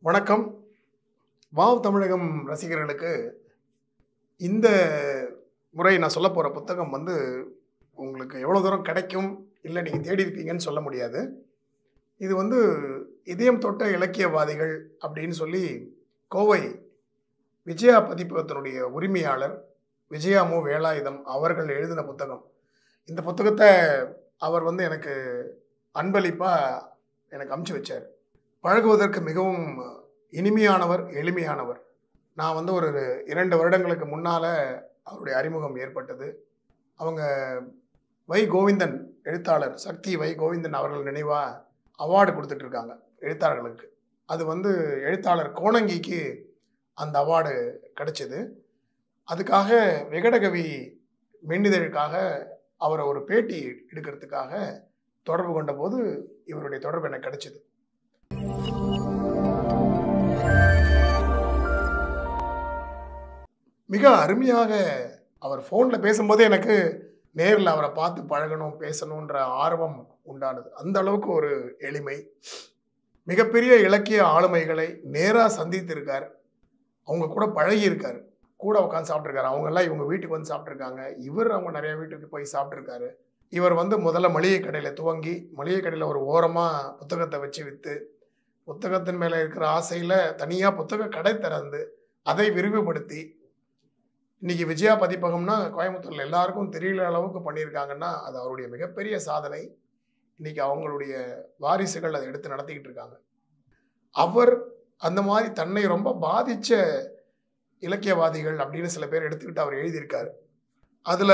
வணக்கம். வாவ் தமிழகம் ரசிகர்களுக்கு இந்த முறை நான் சொல்ல போகிற புத்தகம் உங்களுக்கு எவ்வளோ தூரம் கிடைக்கும், இல்லை நீங்கள் தேடி இருப்பீங்கன்னு சொல்ல முடியாது. இது இதயம் தொட்ட இலக்கியவாதிகள் அப்படின்னு சொல்லி கோவை விஜயா பதிப்பகத்தினுடைய உரிமையாளர் விஜயாமு வேலாயுதம் அவர்கள் எழுதின புத்தகம். இந்த புத்தகத்தை அவர் எனக்கு அன்பளிப்பாக எனக்கு அமுச்சு வச்சார். பழகுவதற்கு மிகவும் இனிமையானவர், எளிமையானவர். நான் ஒரு 2 வருடங்களுக்கு முன்னால் அவருடைய அறிமுகம் ஏற்பட்டது. அவங்க வை கோவிந்தன் எழுத்தாளர் சக்தி வை கோவிந்தன் அவர்கள் நினைவாக அவார்டு கொடுத்துட்ருக்காங்க எழுத்தாளர்களுக்கு. அது எழுத்தாளர் கோணங்கிக்கு அந்த அவார்டு கிடைச்சிது. அதுக்காக விகடகவி மென்னிதழுக்காக அவரை ஒரு பேட்டி எடுக்கிறதுக்காக தொடர்பு கொண்ட போது இவருடைய தொடர்பு எனக்கு கிடைச்சிது. மிக அருமையாக அவர் ஃபோனில் பேசும்போதே எனக்கு நேரில் அவரை பார்த்து பழகணும், பேசணுன்ற ஆர்வம் உண்டானது. அந்த அளவுக்கு ஒரு எளிமை. மிகப்பெரிய இலக்கிய ஆளுமைகளை நேராக சந்தித்திருக்கார். அவங்க கூட பழகியிருக்கார், கூட உட்காந்து சாப்பிட்ருக்காரு. அவங்கெல்லாம் இவங்க வீட்டுக்கு வந்து சாப்பிட்ருக்காங்க. அவங்க நிறைய வீட்டுக்கு போய் சாப்பிட்ருக்காரு. இவர் முதல்ல மளிகை கடையில் துவங்கி, மளிகை கடையில் ஒரு ஓரமாக புத்தகத்தை வச்சு விற்று, புத்தகத்தின் மேலே இருக்கிற ஆசையில் தனியாக புத்தக கடை திறந்து அதை விரிவுபடுத்தி இன்றைக்கி விஜயா பதிப்பகம்னா கோயம்புத்தூரில் எல்லாருக்கும் தெரியல அளவுக்கு பண்ணியிருக்காங்கன்னா அது அவருடைய மிகப்பெரிய சாதனை. இன்றைக்கி அவங்களுடைய வாரிசுகள் அதை எடுத்து நடத்திக்கிட்டு இருக்காங்க. அவர் அந்த மாதிரி தன்னை ரொம்ப பாதித்த இலக்கியவாதிகள் அப்படின்னு சில பேர் எடுத்துக்கிட்டு அவர் எழுதியிருக்காரு. அதில்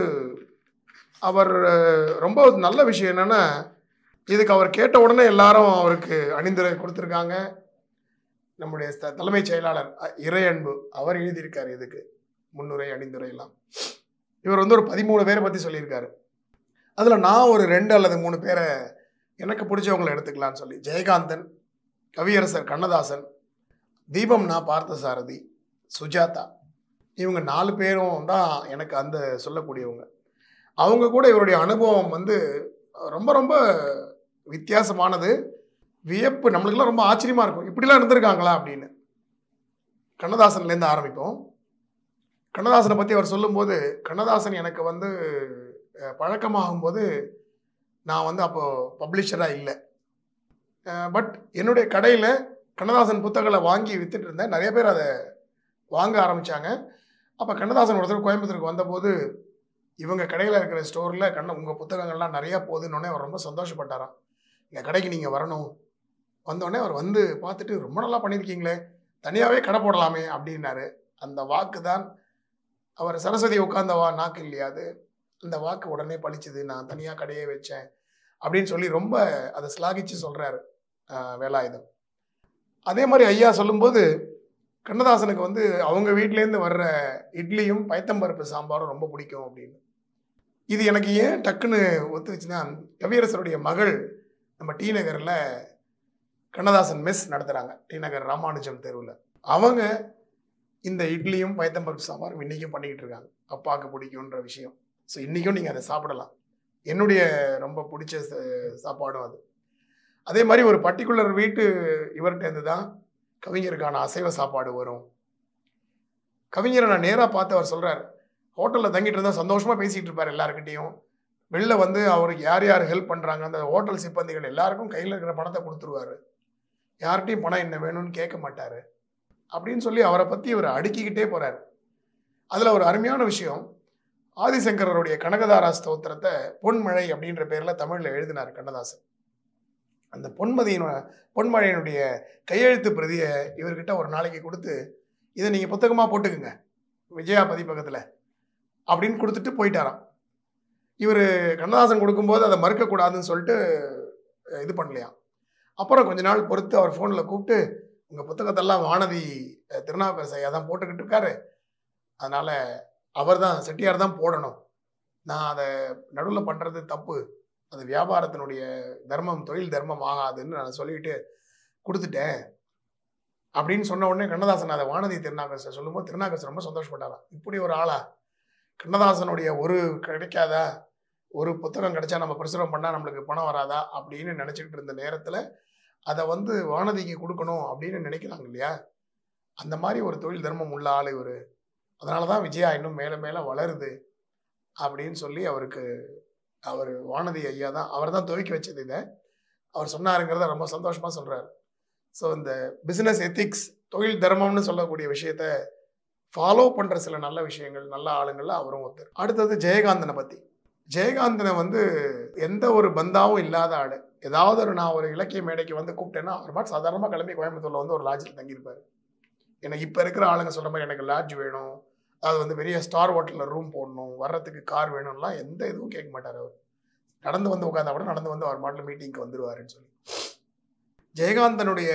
அவர் ரொம்ப நல்ல விஷயம் என்னென்னா, இதுக்கு அவர் கேட்ட உடனே எல்லாரும் அவருக்கு அணிந்துரை கொடுத்துருக்காங்க. நம்முடைய தலைமைச் செயலாளர் இறையன்பு அவர் எழுதியிருக்காரு இதுக்கு முன்னுரை அணிந்துரையெல்லாம். இவர் ஒரு 13 பேரை பற்றி சொல்லியிருக்காரு. அதில் நான் ஒரு 2 அல்லது 3 பேரை எனக்கு பிடிச்சவங்களை எடுத்துக்கலான்னு சொல்லி, ஜெயகாந்தன், கவியரசர் கண்ணதாசன், தீபம்னா பார்த்தசாரதி, சுஜாதா, இவங்க 4 பேரும் தான் எனக்கு அந்த சொல்லக்கூடியவங்க. அவங்க கூட இவருடைய அனுபவம் ரொம்ப ரொம்ப வித்தியாசமானது. வியப்பு, நம்மளுக்கெல்லாம் ரொம்ப ஆச்சரியமாக இருக்கும், இப்படிலாம் இருந்திருக்காங்களா அப்படின்னு. கண்ணதாசன்லேருந்து ஆரம்பிப்போம். கண்ணதாசனை பற்றி அவர் சொல்லும்போது, கண்ணதாசன் எனக்கு பழக்கமாகும்போது நான் அப்போது பப்ளிஷராக இல்லை. பட் என்னுடைய கடையில் கண்ணதாசன் புத்தகங்களை வாங்கி விற்றுட்டு இருந்தேன். நிறைய பேர் அதை வாங்க ஆரம்பித்தாங்க. அப்போ கண்ணதாசன் ஒருத்தர் கோயம்புத்தூருக்கு வந்தபோது, இவங்க கடையில் இருக்கிற ஸ்டோரில் உங்கள் புத்தகங்கள்லாம் நிறையா போகுதுன்னொடனே அவர் ரொம்ப சந்தோஷப்பட்டாராம். எங்கள் கடைக்கு நீங்கள் வரணும். வந்தோடனே அவர் பார்த்துட்டு, ரொம்ப நல்லா பண்ணியிருக்கீங்களே, தனியாகவே கடை போடலாமே அப்படின்னாரு. அந்த வாக்கு தான் அவர் சரஸ்வதி உட்கார்ந்தவா நாக்கு இல்லையா, அந்த வாக்கு உடனே பழிச்சுது. நான் தனியாக கடையே வச்சேன் அப்படின்னு சொல்லி ரொம்ப அதை ஸ்லாகிச்சு சொல்கிறாரு வேலாயுதம். அதே மாதிரி ஐயா சொல்லும்போது, கண்ணதாசனுக்கு அவங்க வீட்டிலேருந்து வர்ற இட்லியும் பயத்தம்பருப்பு சாம்பாரும் ரொம்ப பிடிக்கும் அப்படின்னு. இது எனக்கு ஏன் டக்குன்னு ஒத்துச்சுன்னா, கவியரசருடைய மகள் நம்ம டி நகரில் கண்ணதாசன் மெஸ் நடத்துகிறாங்க, டி நகர் ராமானுஜம் தெருவில். அவங்க இந்த இட்லியும் பயத்தம்பருப்பு சாம்பாரும் இன்றைக்கும் பண்ணிக்கிட்டு இருக்காங்க. அப்பாவுக்கு பிடிக்குன்ற விஷயம். ஸோ இன்றைக்கும் நீங்கள் அதை சாப்பிடலாம். என்னுடைய ரொம்ப பிடிச்ச சாப்பாடும் அது. அதே மாதிரி ஒரு பர்டிகுலர் வீட்டு இவர்கிட்டேருந்து தான் கவிஞருக்கான அசைவ சாப்பாடு வரும். கவிஞரை நான் நேராக பார்த்து அவர் சொல்கிறார், ஹோட்டலில் தங்கிட்டு இருந்தால் சந்தோஷமாக பேசிகிட்டு இருப்பார் எல்லாருக்கிட்டையும். வெளில அவருக்கு யார் யார் ஹெல்ப் பண்ணுறாங்க, அந்த ஹோட்டல் சிப்பந்திகள் எல்லாருக்கும் கையில் இருக்கிற பணத்தை கொடுத்துருவார். யார்கிட்டையும் பணம் என்ன வேணும்னு கேட்க மாட்டார் அப்படின்னு சொல்லி அவரை பற்றி இவர் அடுக்கிக்கிட்டே போகிறார். அதில் ஒரு அருமையான விஷயம், ஆதிசங்கரருடைய கனகதாரா ஸ்தோத்திரத்தை பொன்மழை அப்படின்ற பேரில் தமிழில் எழுதினார் கண்ணதாசன். அந்த பொன்மழையினுடைய கையெழுத்து பிரதியை இவர்கிட்ட ஒரு நாளைக்கு கொடுத்து, இதை நீங்கள் புத்தகமாக போட்டுக்குங்க விஜயா பதிப்பகத்தில் அப்படின்னு கொடுத்துட்டு போயிட்டாராம். இவர் கண்ணதாசன் கொடுக்கும்போது அதை மறுக்கக்கூடாதுன்னு சொல்லிட்டு இது பண்ணலையாம். அப்புறம் கொஞ்ச நாள் பொறுத்து அவர் ஃபோனில் கூப்பிட்டு, உங்கள் புத்தகத்தெல்லாம் வானதி திருநாவுக்கரசு ஐயா தான் போட்டுக்கிட்டு இருக்காரு, அதனால் அவர் தான் செட்டியார் தான் போடணும், நான் அதை நடுவில் பண்ணுறது தப்பு, அது வியாபாரத்தினுடைய தர்மம், தொழில் தர்மம் ஆகாதுன்னு நான் சொல்லிட்டு கொடுத்துட்டேன் அப்படின்னு சொன்ன உடனே கண்ணதாசன் அதை வானதி திருநாவுக்கரசு சொல்லும்போது திருநாவுக்கரசு ரொம்ப சந்தோஷப்பட்டாராம். இப்படி ஒரு ஆளா, கண்ணதாசனுடைய ஒரு கிடைக்காதா, ஒரு புத்தகம் கிடைச்சா நம்ம பிரசுரம் பண்ணால் நம்மளுக்கு பணம் வராதா அப்படின்னு நினச்சிக்கிட்டு இருந்த நேரத்தில் அதை வந்து வானதிக்கு கொடுக்கணும் அப்படின்னு நினைக்கிறாங்க இல்லையா, அந்த மாதிரி ஒரு தொழில் தர்மம் உள்ள ஆள் இவர். அதனால தான் விஜயா இன்னும் மேலே மேலே வளருது அப்படின்னு சொல்லி அவர் வானதி ஐயா தான், அவர் தான் துவக்கி வச்சது. இதை அவர் சொன்னாருங்கிறத ரொம்ப சந்தோஷமாக சொல்கிறார். ஸோ இந்த பிஸ்னஸ் எத்திக்ஸ், தொழில் தர்மம்னு சொல்லக்கூடிய விஷயத்த ஃபாலோ பண்ணுற சில நல்ல விஷயங்கள், நல்ல ஆளுங்கள்ல அவரும் ஒருத்தர். அடுத்தது ஜெயகாந்தனை பற்றி. ஜெயகாந்தனை வந்து எந்த ஒரு பந்தாவும் இல்லாத ஆள். ஏதாவது நான் ஒரு இலக்கிய மேடைக்கு வந்து கூப்பிட்டேன்னா அவர் மாதிரி சாதாரணமாக கிளம்பி கோயம்புத்தூரில் வந்து ஒரு லாட்ஜில் தங்கியிருப்பார். எனக்கு இப்போ இருக்கிற ஆளுங்க சொல்கிற மாதிரி எனக்கு லாட்ஜ் வேணும், அது வந்து பெரிய ஸ்டார் ஹோட்டலில் ரூம் போடணும், வர்றதுக்கு கார் வேணும்லாம் எந்த இதுவும் கேட்க மாட்டார். அவர் நடந்து வந்து உட்காந்தா கூட நடந்து வந்து அவர் மாட்டில் மீட்டிங்க்கு வந்துடுவாருன்னு சொல்லி. ஜெயகாந்தனுடைய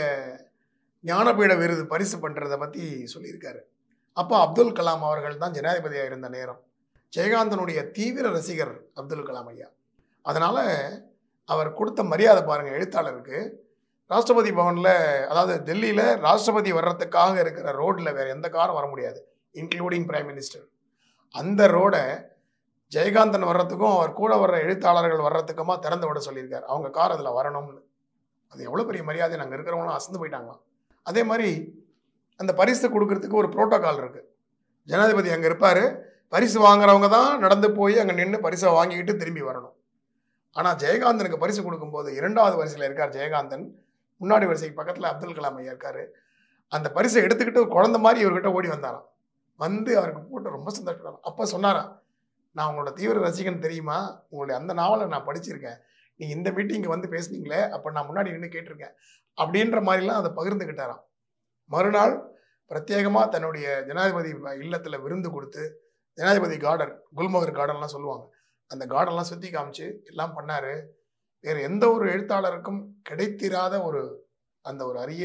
ஞானபீட விருது பரிசு பண்ணுறதை பற்றி சொல்லியிருக்காரு. அப்போ அப்துல் கலாம் அவர்கள் தான் ஜனாதிபதியாக இருந்த நேரம். ஜெயகாந்தனுடைய தீவிர ரசிகர் அப்துல் கலாம் ஐயா. அதனால் அவர் கொடுத்த மரியாதை பாருங்கள் எழுத்தாளருக்கு. ராஷ்டிரபதி பவனில், அதாவது டெல்லியில் ராஷ்டிரபதி வர்றதுக்காக இருக்கிற ரோட்டில் வேறு எந்த காரும் வர முடியாது, இன்க்ளூடிங் பிரைம் மினிஸ்டர். அந்த ரோடை ஜெயகாந்தன் வர்றதுக்கும் அவர் கூட வர்ற எழுத்தாளர்கள் வர்றதுக்குமா திறந்து விட சொல்லியிருக்காரு. அவங்க கார் அதில் வரணும்னு. அது எவ்வளோ பெரிய மரியாதை, நாங்கள் இருக்கிறவங்களாம் அசந்து போயிட்டாங்களாம். அதே மாதிரி அந்த பரிசு கொடுக்கறதுக்கு ஒரு புரோட்டோகால் இருக்குது. ஜனாதிபதி அங்கே இருப்பார், பரிசு வாங்குறவங்க தான் நடந்து போய் அங்கே நின்று பரிசை வாங்கிக்கிட்டு திரும்பி வரணும். ஆனால் ஜெயகாந்தனுக்கு பரிசு கொடுக்கும்போது 2வது வரிசையில் இருக்கார் ஜெயகாந்தன், முன்னாடி வரிசைக்கு பக்கத்தில் அப்துல் கலாம் ஐயா இருக்கார். அந்த பரிசை எடுத்துக்கிட்டு குழந்தை மாதிரி இவர்கிட்ட ஓடி வந்தாராம். வந்து அவருக்கு போட்டு ரொம்ப சந்தோஷப்பட்டாராம். அப்போ சொன்னாராம், நான் உங்களோட தீவிர ரசிகன் தெரியுமா, உங்களுடைய அந்த நாவலை நான் படிச்சிருக்கேன், நீங்கள் இந்த மீட்டிங்கு வந்து பேசுனீங்களே, அப்போ நான் முன்னாடி நின்று கேட்டிருக்கேன் அப்படின்ற மாதிரிலாம் அதை பகிர்ந்துக்கிட்டாராம். மறுநாள் பிரத்யேகமாக தன்னுடைய ஜனாதிபதி இல்லத்தில் விருந்து கொடுத்து, ஜனாதிபதி கார்டன், குல்மோகர் கார்டன்லாம் சொல்லுவாங்க, அந்த கார்டன்லாம் சுற்றி காமிச்சு எல்லாம் பண்ணார். வேறு எந்த ஒரு எழுத்தாளருக்கும் கிடைத்திராத அந்த ஒரு அரிய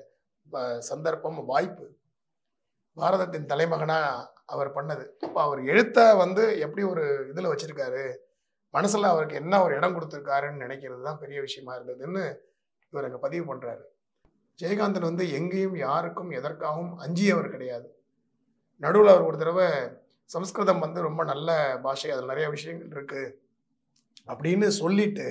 சந்தர்ப்பம், வாய்ப்பு பாரதத்தின் தலைமகனாக அவர் பண்ணது. அப்போ அவர் எழுத்தை வந்து எப்படி ஒரு இதில் வச்சுருக்காரு, மனசில் அவருக்கு என்ன ஒரு இடம் கொடுத்துருக்காருன்னு நினைக்கிறது தான் பெரிய விஷயமா இருந்ததுன்னு இவர் அங்கே பதிவு பண்ணுறாரு. ஜெயகாந்தன் வந்து எங்கேயும் யாருக்கும் எதற்காகவும் அஞ்சியவர் கிடையாது. நடுவில் அவர் ஒரு தடவை சம்ஸ்கிருதம் வந்து ரொம்ப நல்ல பாஷை, அதில் நிறைய விஷயங்கள் இருக்குது அப்படின்னு சொல்லிட்டு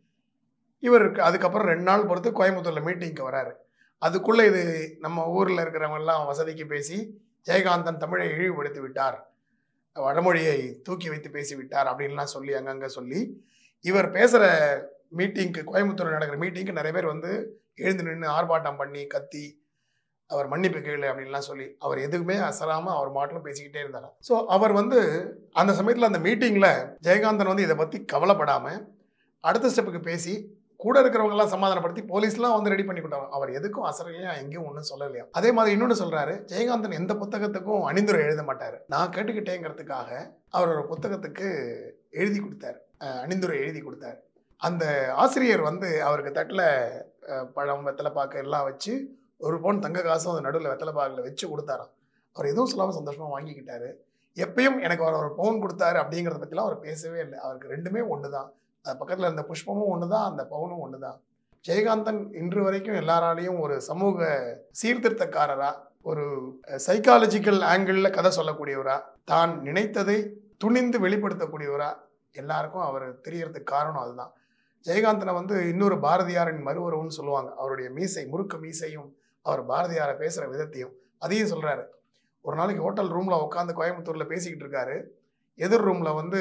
இவருக்கு அதுக்கப்புறம் 2 நாள் பொறுத்து கோயம்புத்தூரில் மீட்டிங்க்கு வராரு. அதுக்குள்ளே இது நம்ம ஊரில் இருக்கிறவங்கெல்லாம் வசதிக்கு பேசி ஜெயகாந்தன் தமிழை இழிவுபடுத்தி விட்டார், வடமொழியை தூக்கி வைத்து பேசிவிட்டார் அப்படின்லாம் சொல்லி அங்கங்கே சொல்லி இவர் பேசுகிற மீட்டிங்க்கு, கோயம்புத்தூரில் நடக்கிற மீட்டிங்க்கு நிறைய பேர் வந்து எழுந்து நின்று ஆர்ப்பாட்டம் பண்ணி கத்தி அவர் மன்னிப்பு கேளு அப்படின்லாம் சொல்லி அவர் எதுவுமே அசராமல் அவர் மாட்டிலும் பேசிக்கிட்டே இருந்தார். ஸோ அவர் வந்து அந்த சமயத்தில் அந்த மீட்டிங்கில் ஜெயகாந்தன் வந்து இதை பற்றி கவலைப்படாமல் அடுத்த ஸ்டெப்புக்கு பேசி கூட இருக்கிறவங்கெல்லாம் சமாதானப்படுத்தி போலீஸ்லாம் வந்து ரெடி பண்ணி கொடுத்தாங்க. அவர் எதுக்கும் அசரலையா, எங்கேயும் ஒன்றும் சொல்லலையா. அதே மாதிரி இன்னொன்று சொல்கிறாரு, ஜெயகாந்தன் எந்த புத்தகத்துக்கும் அணிந்துரை எழுத மாட்டார். நான் கேட்டுக்கிட்டேங்கிறதுக்காக அவர் ஒரு புத்தகத்துக்கு எழுதி கொடுத்தார், அணிந்துரை எழுதி கொடுத்தார். அந்த ஆசிரியர் வந்து அவருக்கு தட்டில் பழம், வெத்தலை பாக்கு எல்லாம் வச்சு 1 பவுன் தங்க காசும் அந்த நடுவில் வெத்தலை பாக்கில் வச்சு கொடுத்தாராம். அவர் எதுவும் சொல்லாமல் சந்தோஷமாக வாங்கிக்கிட்டாரு. எப்பயும் எனக்கு அவர் 1 பவுன் கொடுத்தாரு அப்படிங்கிறத பற்றிலாம் அவர் பேசவே இல்லை. அவருக்கு 2மே ஒன்று தான். அது பக்கத்தில் இருந்த புஷ்பமும் ஒன்று தான், அந்த பவுனும் ஒன்று தான். ஜெயகாந்தன் இன்று வரைக்கும் எல்லாராலையும் ஒரு சமூக சீர்திருத்தக்காரராக, ஒரு சைக்காலஜிக்கல் ஆங்கிளில் கதை சொல்லக்கூடியவரா, தான் நினைத்ததை துணிந்து வெளிப்படுத்தக்கூடியவரா எல்லாருக்கும் அவர் தெரியறதுக்கு காரணம் அதுதான். ஜெயகாந்தனை வந்து இன்னொரு பாரதியாரின் மறுவரவுன்னு சொல்லுவாங்க. அவருடைய மீசை, முறுக்கு மீசையும் அவர் பாரதியாரை பேசுகிற விதத்தையும் அதையும் சொல்கிறாரு. ஒரு நாளைக்கு ஹோட்டல் ரூமில் உட்காந்து கோயம்புத்தூரில் பேசிக்கிட்டு இருக்காரு. எதிர் ரூமில் வந்து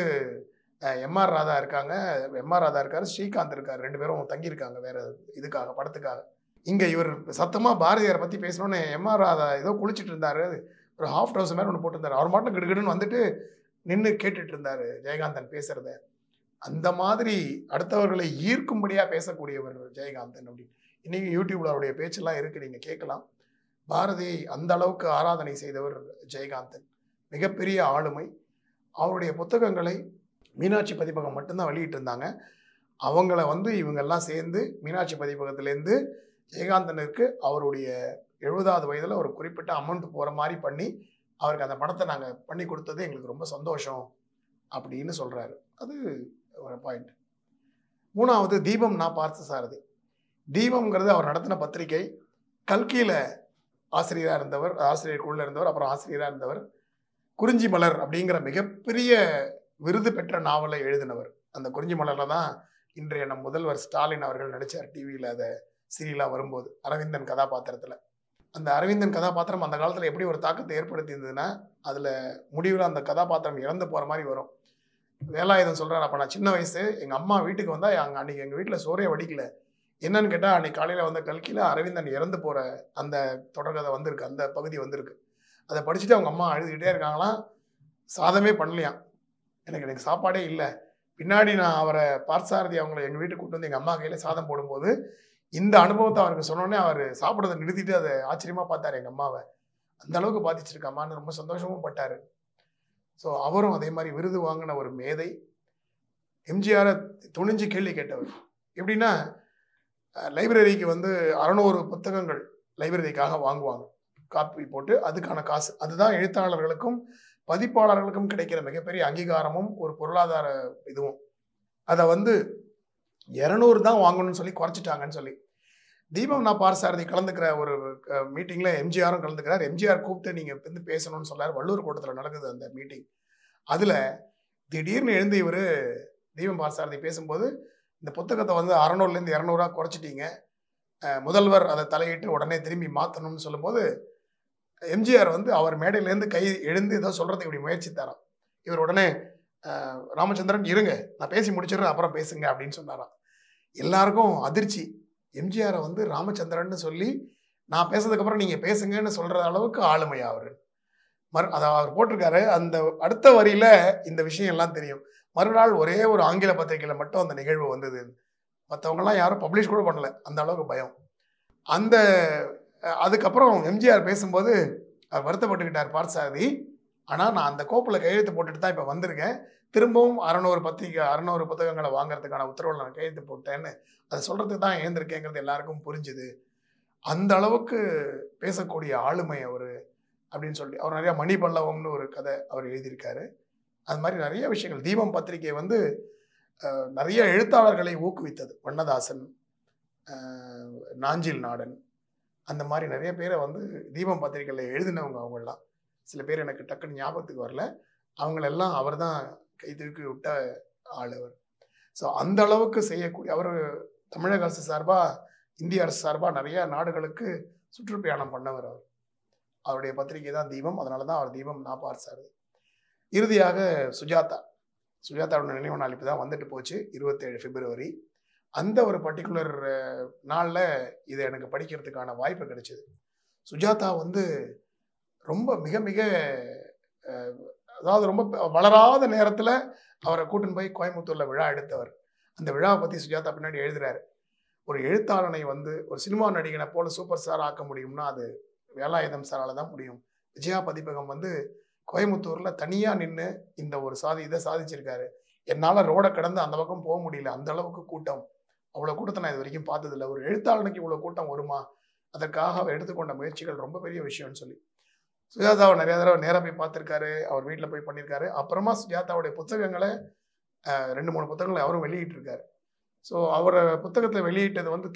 எம்ஆர் ராதா இருக்காங்க, எம்ஆர் ராதா இருக்காரு, ஸ்ரீகாந்த் இருக்காரு. 2 பேரும் தங்கியிருக்காங்க வேறு இதுக்காக, படத்துக்காக. இங்கே இவர் சத்தமாக பாரதியாரை பற்றி பேசணுன்னு எம்ஆர் ராதா ஏதோ குளிச்சுட்டு இருந்தார், ஒரு ஹாஃப் ட்ரவுசர் மாதிரி ஒன்று போட்டிருந்தார். அவர் மட்டும் கிடுகிடுன்னு வந்துட்டு நின்று கேட்டுட்டு இருந்தார் ஜெயகாந்தன் பேசுகிறத. அந்த மாதிரி அடுத்தவர்களை ஈர்க்கும்படியாக பேசக்கூடியவர் ஜெயகாந்தன் அப்படின்னு. இன்றைக்கி யூடியூப்பில் அவருடைய பேச்செல்லாம் இருக்குது, நீங்கள் கேட்கலாம். பாரதியை அந்த அளவுக்கு ஆராதனை செய்தவர் ஜெயகாந்தன். மிகப்பெரிய ஆளுமை. அவருடைய புத்தகங்களை மீனாட்சி பதிப்பகம் மட்டும்தான் வெளியிட்டு இருந்தாங்க. அவங்கள வந்து இவங்கெல்லாம் சேர்ந்து மீனாட்சி பதிப்பகத்திலேருந்து ஜெயகாந்தனுக்கு அவருடைய 70வது வயதில் ஒரு குறிப்பிட்ட அமௌண்ட் போகிற மாதிரி பண்ணி அவருக்கு அந்த படத்தை நாங்கள் பண்ணி கொடுத்தது எங்களுக்கு ரொம்ப சந்தோஷம் அப்படின்னு சொல்கிறாரு. அது ஒரு பாயிண்ட். 3வது தீபம் நான் பார்த்த சாரதி. தீபம்ங்கிறது அவர் நடத்தின பத்திரிகை. கல்கியில் ஆசிரியராக இருந்தவர், ஆசிரியர் குழுவில் இருந்தவர், அப்புறம் ஆசிரியராக இருந்தவர். குறிஞ்சி மலர் அப்படிங்கிற மிகப்பெரிய விருது பெற்ற நாவலை எழுதினவர். அந்த குறிஞ்சி மலரில் தான் இன்றைய நம் முதல்வர் ஸ்டாலின் அவர்கள் நடித்தார் டிவியில். அதை சீரியலாக வரும்போது அரவிந்தன் கதாபாத்திரத்தில். அந்த அரவிந்தன் கதாபாத்திரம் அந்த காலத்தில் எப்படி ஒரு தாக்கத்தை ஏற்படுத்தி இருந்ததுன்னா, அதில் முடிவில் அந்த கதாபாத்திரம் இறந்து போகிற மாதிரி வரும். வேலாயுதம் சொல்கிறார், அப்போ நான் சின்ன வயசு, எங்கள் அம்மா வீட்டுக்கு வந்தால் அன்றைக்கி எங்கள் வீட்டில் சோறே வடிக்கல. என்னன்னு கேட்டால் அன்றைக்கி காலையில் வந்த கல்கியில் அரவிந்தன் இறந்து போகிற அந்த தொடர்கதை வந்திருக்கு, அந்த பகுதி வந்திருக்கு. அதை படிச்சுட்டு அவங்க அம்மா அழுதுகிட்டே இருக்காங்களாம், சாதமே பண்ணலையாம். எனக்கு சாப்பாடே இல்லை. பின்னாடி நான் அவரை பார்த்தசாரதி அவங்கள எங்கள் வீட்டுக்கு கூப்பிட்டு வந்து எங்கள் அம்மா கையில் சாதம் போடும்போது இந்த அனுபவத்தை அவருக்கு சொன்னோடனே அவர் சாப்பிட்றதை நிறுத்திட்டு அதை ஆச்சரியமாக பார்த்தார் எங்கள் அம்மாவை. அந்த அளவுக்கு பாதிச்சிருக்காமான்னு ரொம்ப சந்தோஷமும் பட்டார். ஸோ அவரும் அதே மாதிரி விருது வாங்கின ஒரு மேதை, எம்ஜிஆரை துணிஞ்சு கேள்வி கேட்டவர். எப்படின்னா, லைப்ரரிக்கு வந்து 600 புத்தகங்கள் லைப்ரரிக்காக வாங்குவாங்க, காப்பி போட்டு அதுக்கான காசு. அதுதான் எழுத்தாளர்களுக்கும் பதிப்பாளர்களுக்கும் கிடைக்கிற மிகப்பெரிய அங்கீகாரமும் ஒரு பொருளாதார இதுவும். அதை வந்து 200 தான் வாங்கணும்னு சொல்லி குறைச்சிட்டாங்கன்னு சொல்லி தீபம் நான் பார்த்தசாரதி கலந்துக்கிற ஒரு மீட்டிங்கில் எம்ஜிஆரும் கலந்துக்கிறார். எம்ஜிஆர் கூப்பிட்டு நீங்கள் வந்து பேசணும்னு சொன்னார். வள்ளூர் கோட்டத்தில் நடக்குது அந்த மீட்டிங். அதில் திடீர்னு எழுந்து இவர் தீபம் பார்த்தசாரதி பேசும்போது, இந்த புத்தகத்தை வந்து 600லேருந்து 200 குறைச்சிட்டீங்க, முதல்வர் அதை தலையிட்டு உடனே திரும்பி மாற்றணும்னு சொல்லும்போது எம்ஜிஆர் வந்து அவர் மேடையிலேருந்து கை எழுந்து ஏதோ சொல்கிறதுக்கு இப்படி முயற்சித்தாராம். இவர் உடனே ராமச்சந்திரன் இருங்க, நான் பேசி முடிச்சிடுறேன், அப்புறம் பேசுங்க அப்படின்னு சொன்னாராம். எல்லாருக்கும் அதிர்ச்சி. எம்ஜிஆரை வந்து ராமச்சந்திரன் சொல்லி நான் பேசுறதுக்கப்புறம் நீங்கள் பேசுங்கன்னு சொல்கிற அளவுக்கு ஆளுமையா அவர். அதை அவர் போட்டிருக்காரு. அந்த அடுத்த வரியில் இந்த விஷயம் எல்லாம் தெரியும். மறுநாள் ஒரே ஒரு ஆங்கில பத்திரிகையில் மட்டும் அந்த நிகழ்வு வந்தது. மற்றவங்கலாம் யாரும் பப்ளிஷ் கூட பண்ணல, அந்த அளவுக்கு பயம். அதுக்கப்புறம் எம்ஜிஆர் பேசும்போது அவர் வருத்தப்பட்டுக்கிட்டார் பார்த்தசாரதி. ஆனால் நான் அந்த கோப்பில் கையெழுத்து போட்டுட்டு தான் இப்போ வந்திருக்கேன், திரும்பவும் 600 புத்தகங்களை வாங்குறதுக்கான உத்தரவில் நான் கையெழுத்து போட்டேன்னு அதை சொல்கிறதுக்கு தான் ஏந்திருக்கேங்கிறது எல்லாருக்கும் புரிஞ்சுது. அந்த அளவுக்கு பேசக்கூடிய ஆளுமை அவர் அப்படின்னு சொல்லி அவர் நிறையா மணி பல்லவம்னு ஒரு கதை அவர் எழுதியிருக்காரு. அது மாதிரி நிறைய விஷயங்கள். தீபம் பத்திரிகை வந்து நிறைய எழுத்தாளர்களை ஊக்குவித்தது. வண்ணதாசன், நாஞ்சில் நாடன், அந்த மாதிரி நிறைய பேரை வந்து தீபம் பத்திரிகையில் எழுதினவங்க. அவங்களாம் சில பேர் எனக்கு டக்குன்னு ஞாபகத்துக்கு வரல. அவங்களெல்லாம் அவர் தான் கை தூக்கி விட்ட ஆள் அவர். ஸோ அந்த அளவுக்கு செய்யக்கூடிய அவர் தமிழக அரசு சார்பாக, இந்திய அரசு சார்பாக நிறைய நாடுகளுக்கு சுற்றுப்பயணம் பண்ணவர். அவருடைய பத்திரிகை தான் தீபம். அதனால தான் அவர் தீபம் நான் பார்த்தசாரதி. இறுதியாக சுஜாதாவோட நினைவு நாள் இப்போ தான் வந்துட்டு போச்சு, 27 பிப்ரவரி. அந்த ஒரு பர்டிகுலர் நாளில் இதை எனக்கு படிக்கிறதுக்கான வாய்ப்பு கிடைச்சிது. சுஜாதா வந்து ரொம்ப மிக மிக அதாவது ரொம்ப வளராத நேரத்தில் அவரை கூட்டின்னு போய் கோயம்புத்தூரில் விழா எடுத்தவர். அந்த விழாவை பற்றி சுஜாதா பின்னாடி எழுதுறாரு. ஒரு எழுத்தாளனை வந்து ஒரு சினிமா நடிகனை போல சூப்பர் ஸ்டார் ஆக்க முடியும்னா அது வேலாயுதம் சாரால் தான் முடியும். விஜயா பதிப்பகம் வந்து கோயம்புத்தூரில் தனியாக நின்று இந்த ஒரு இதை சாதிச்சிருக்காரு. என்னால் ரோடை கடந்து அந்த பக்கம் போக முடியல, அந்த அளவுக்கு கூட்டம். அவ்வளோ கூட்டத்தை நான் இது வரைக்கும் பார்த்ததில்லை. ஒரு எழுத்தாளனுக்கு இவ்வளோ கூட்டம் வருமா? அதற்காக அவர் எடுத்துக்கொண்ட முயற்சிகள் ரொம்ப பெரிய விஷயம்னு சொல்லி சுஜாதாவை நிறைய தடவை நேராக போய் பார்த்துருக்காரு, அவர் வீட்டில் போய் பண்ணியிருக்காரு. அப்புறமா சுஜாதாவுடைய புத்தகங்களை 2-3 புத்தகங்களை அவரும் வெளியிட்டிருக்காரு. ஸோ அவரை புத்தகத்தை வெளியிட்டது வந்து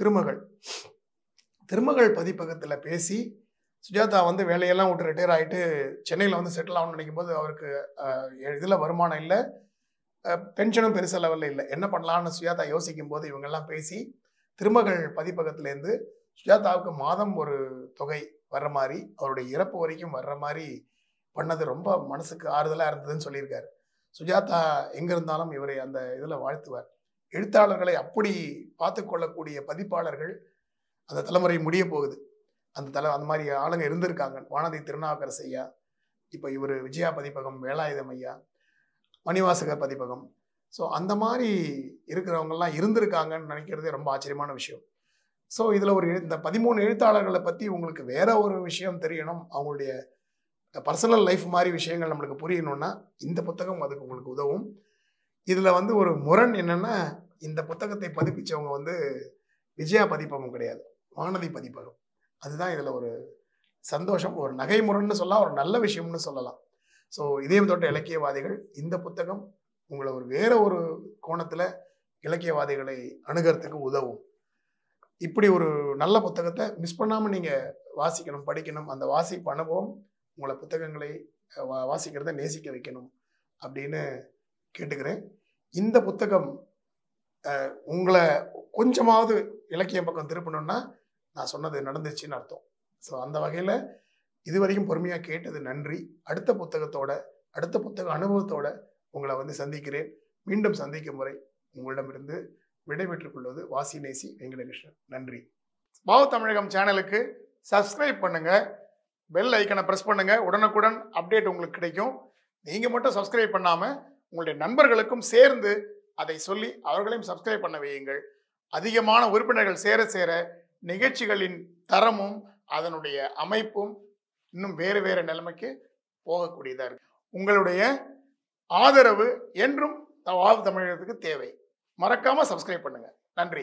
திருமகள் பதிப்பகத்தில் பேசி சுஜாதா வந்து வேலையெல்லாம் விட்டு ரிட்டையர் ஆகிட்டு சென்னையில் வந்து செட்டில் ஆகணும்னு நினைக்கும் போது அவருக்கு இதில் வருமானம் இல்லை, பென்ஷனும் பெருச லெவலில் இல்லை. என்ன பண்ணலான்னு சுஜாதா யோசிக்கும் போது இவங்கெல்லாம் பேசி திருமகள் பதிப்பகத்திலேருந்து சுஜாதாவுக்கு மாதம் ஒரு தொகை வர்ற மாதிரி, அவருடைய இறப்பு வரைக்கும் வர்ற மாதிரி பண்ணது ரொம்ப மனசுக்கு ஆறுதலாக இருந்ததுன்னு சொல்லியிருக்காரு. சுஜாதா எங்கே இருந்தாலும் இவரை அந்த இதில் வாழ்த்துவார். எழுத்தாளர்களை அப்படி பார்த்து கொள்ளக்கூடிய பதிப்பாளர்கள் அந்த தலைமுறை முடிய போகுது. அந்த மாதிரி ஆளுங்க இருந்திருக்காங்க. வானதி திருநாவுக்கரசு ஐயா, இப்போ இவர் விஜயா பதிப்பகம், வேலாயுதம் ஐயா, மணிவாசகர் பதிப்பகம். ஸோ அந்த மாதிரி இருக்கிறவங்கெல்லாம் இருந்திருக்காங்கன்னு நினைக்கிறதே ரொம்ப ஆச்சரியமான விஷயம். ஸோ இதில் இந்த 13 எழுத்தாளர்களை பற்றி உங்களுக்கு வேற ஒரு விஷயம் தெரியணும், அவங்களுடைய பர்சனல் லைஃப் மாதிரி விஷயங்கள் நம்மளுக்கு புரியணும்னா இந்த புத்தகம் அதுக்கு உங்களுக்கு உதவும். இதில் வந்து ஒரு முரண் என்னென்னா, இந்த புத்தகத்தை பதிப்பிச்சவங்க வந்து விஜயா பதிப்பகம் கிடையாது, வானதி பதிப்பகம். அதுதான் இதில் ஒரு சந்தோஷம், ஒரு நகைமுரன்னு சொல்லலாம், ஒரு நல்ல விஷயம்னு சொல்லலாம். ஸோ இதயம் தொட்ட இலக்கியவாதிகள், இந்த புத்தகம் உங்களை வேற ஒரு கோணத்தில் இலக்கியவாதிகளை அணுகிறதுக்கு உதவும். இப்படி ஒரு நல்ல புத்தகத்தை மிஸ் பண்ணாமல் நீங்கள் வாசிக்கணும், படிக்கணும். அந்த வாசிப்பு அனுபவம் உங்களை புத்தகங்களை வாசிக்கிறத நேசிக்க வைக்கணும் அப்படின்னு கேட்டுக்கிறேன். இந்த புத்தகம் உங்களை கொஞ்சமாவது இலக்கியம் பக்கம் திருப்பணும்னா நான் சொன்னது நடந்துச்சுன்னு அர்த்தம். ஸோ அந்த வகையில் இதுவரைக்கும் பொறுமையாக கேட்டது நன்றி. அடுத்த புத்தகத்தோட, அடுத்த புத்தக அனுபவத்தோட உங்களை வந்து சந்திக்கிறேன். மீண்டும் சந்திக்கும் முறை உங்களிடமிருந்து விடைபெற்றுக் கொள்வது வாசி நேசி வெங்கடகிருஷ்ணன். நன்றி. வாவ் தமிழகம் சேனலுக்கு சப்ஸ்கிரைப் பண்ணுங்க, பெல் ஐக்கனை ப்ரெஸ் பண்ணுங்க. உடனுக்குடன் அப்டேட் உங்களுக்கு கிடைக்கும். நீங்கள் மட்டும் சப்ஸ்கிரைப் பண்ணாமல் உங்களுடைய நண்பர்களுக்கும் சேர்ந்து அதை சொல்லி அவர்களையும் சப்ஸ்கிரைப் பண்ண வையுங்கள். அதிகமான உறுப்பினர்கள் சேர சேர நிகழ்ச்சிகளின் தரமும் அதனுடைய அமைப்பும் இன்னும் வேறு வேறு நிலைமைக்கு போகக்கூடியதாக இருக்கு. உங்களுடைய ஆதரவு என்றும் வாவ் தமிழகத்துக்கு தேவை. மறக்காம சப்ஸ்கிரைப் பண்ணுங்க. நன்றி.